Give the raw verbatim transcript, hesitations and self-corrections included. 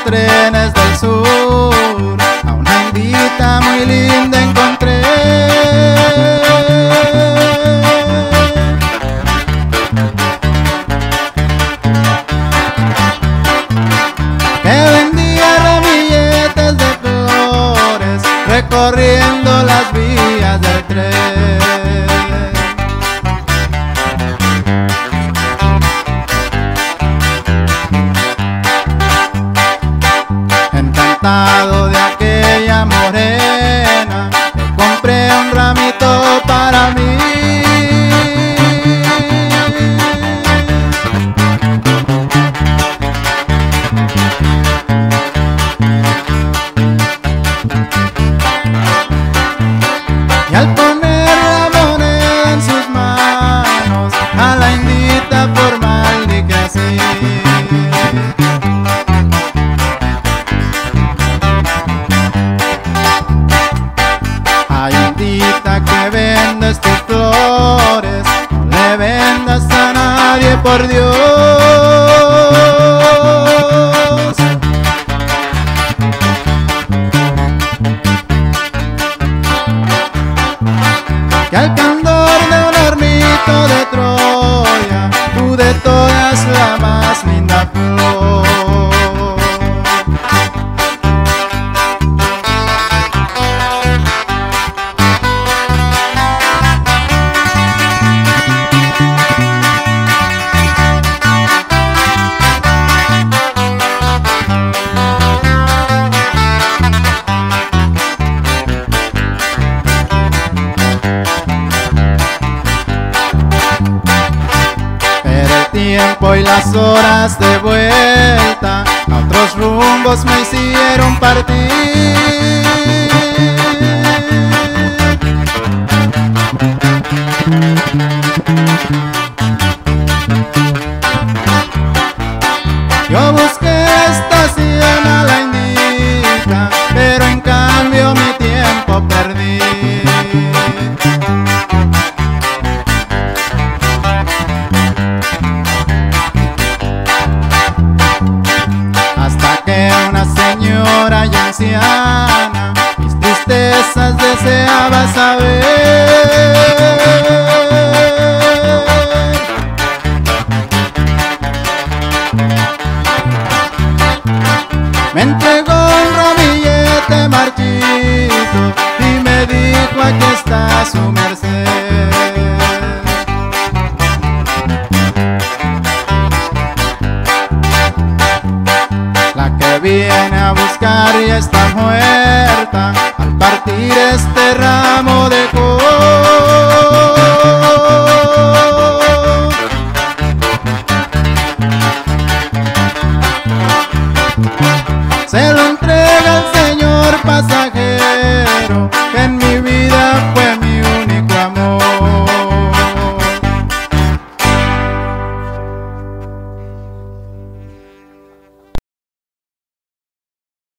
trenes del sur, a una indita muy linda encontré. Que vendía ramilletes de flores, recorriendo las vías del tren. Encantado de aquella morena, le compré un ramito para mí. Y al poner la moneda en sus manos, a la indita formal dije así: ay, indita, que vendes tus flores, no le vendas a nadie, por Dios. Que al candor de un hornito de Troya, tú de todas la más linda flor. Tiempo y las horas de vuelta a otros rumbos me hicieron partir. Yo busqué estación a la indita, pero en cambio mi tiempo perdí. Una señora ya anciana mis tristezas deseaba saber. Me entregó un ramillete marchito y me dijo: aquí está su merced. Viene a buscar y está muerta al partir este ramo de col. Se lo